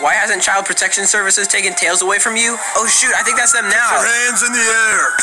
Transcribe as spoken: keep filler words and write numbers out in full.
Why hasn't Child Protection Services taken Tails away from you? Oh shoot, I think that's them now. Put your hands in the air.